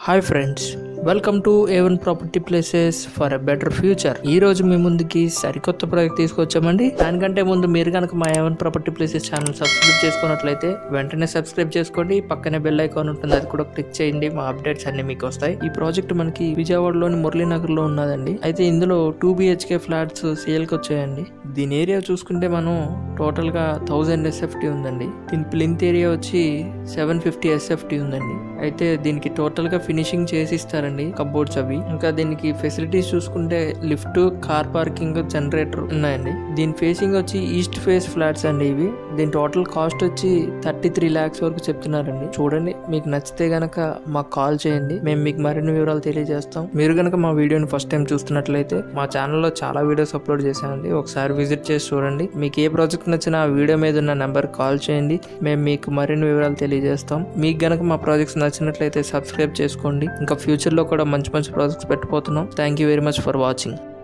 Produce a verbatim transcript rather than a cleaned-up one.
Hi friends, welcome to A one property places for a better future. ఈ రోజు మీ ముందుకి సరికొత్త ప్రాజెక్ట్ తీసుకొచ్చామండి. దానికంటే ముందు మీరు కనుక మా A one property places channel subscribe చేసుకున్నట్లయితే వెంటనే సబ్స్క్రైబ్ చేసుకోండి. పక్కనే బెల్ ఐకాన్ ఉంటుంది, అది కూడా క్లిక్ చేయండి. మా అప్డేట్స్ అన్ని మీకు వస్తాయి. ఈ ప్రాజెక్ట్ మనకి విజయవాడలోని మురళీనగర్ లో ఉన్నదండి. అయితే ఇందులో టూ బిహెచ్కే ఫ్లాట్స్ సేల్ కి వచ్చాయండి. దీని ఏరియా చూసుకుంటే మనం టోటల్ గా థౌజండ్ ఎస్ఎఫ్టీ ఉందండి. దీని ప్లింత్ ఏరియా వచ్చి సెవెన్ ఫిఫ్టీ ఎస్ఎఫ్టీ ఉందండి. అయితే దీనికి టోటల్ గా ఫినిషింగ్ చేసి ఇస్తారండి కబోర్డ్స్ అవి. ఇంకా దీనికి ఫెసిలిటీస్ చూసుకుంటే లిఫ్ట్, కార్ పార్కింగ్, జనరేటర్ ఉన్నాయండి. దీని ఫేసింగ్ వచ్చి ఈస్ట్ ఫేస్ ఫ్లాట్స్ అండి ఇవి. దీని టోటల్ కాస్ట్ వచ్చి థర్టీ త్రీ లాక్స్ వరకు చెప్తున్నారండి. చూడండి, మీకు నచ్చితే గనక మాకు కాల్ చేయండి, మేము మీకు మరిన్ని వివరాలు తెలియజేస్తాం. మీరు గనక మా వీడియోని ఫస్ట్ టైం చూస్తున్నట్లయితే మా ఛానల్లో చాలా వీడియోస్ అప్లోడ్ చేశానండి, ఒకసారి విజిట్ చేసి చూడండి. మీకు ఏ ప్రాజెక్ట్ నచ్చినా ఆ వీడియో మీద ఉన్న నెంబర్ కాల్ చేయండి, మేము మీకు మరిన్ని వివరాలు తెలియజేస్తాం. మీకు గనక మా ప్రాజెక్ట్స్ నచ్చినట్లయితే సబ్స్క్రైబ్ చేసుకోండి. ఇంకా ఫ్యూచర్ లో కూడా మంచి మంచి ప్రాజెక్ట్స్ పెట్టబోతున్నాం. Thank you very much for watching.